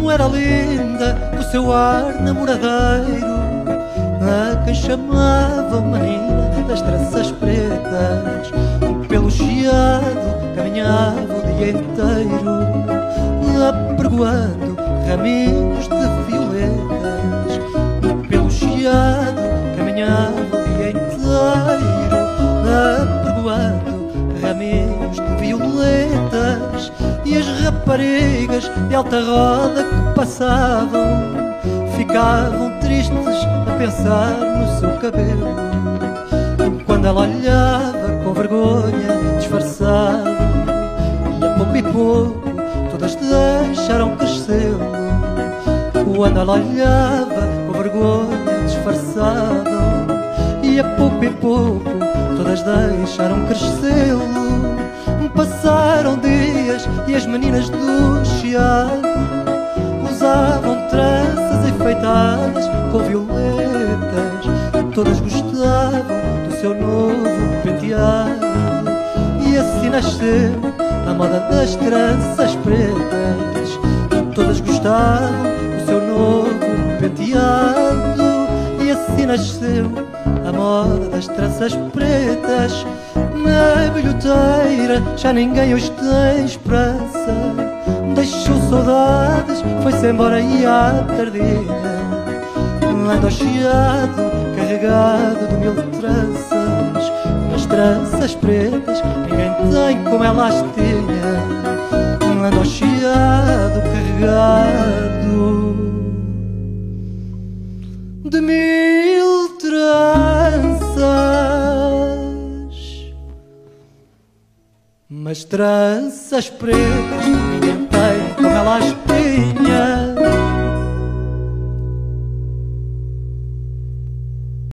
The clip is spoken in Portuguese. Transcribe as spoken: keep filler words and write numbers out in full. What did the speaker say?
Como era linda o seu ar namoradeiro, a quem chamavam menina das tranças pretas. Pelo chiado caminhava o dia inteiro, apregoando raminhos de violetas. Pelo chiado caminhava o dia inteiro, apregoando raminhos de violetas. E as raparigas de alta roda que passavam ficavam tristes a pensar no seu cabelo, quando ela olhava com vergonha disfarçada. E a pouco e pouco todas deixaram crescê-lo, quando ela olhava com vergonha disfarçada. E a pouco e pouco todas deixaram crescê-lo. Passaram dias e as meninas do chiado usavam tranças enfeitadas com violetas. Todas gostavam do seu novo penteado, e assim nasceu a moda das tranças pretas. Todas gostavam do seu novo penteado, e assim nasceu a moda das tranças pretas. Na bilheteira já ninguém hoje tem esperança, deixou saudades, foi-se embora e à tardinha anda ao chiado carregado de mil tranças. As tranças pretas ninguém tem como ela as tinha, anda ao chiado carregado de mil tranças. Mas tranças pretas ninguém tem como elas tinha.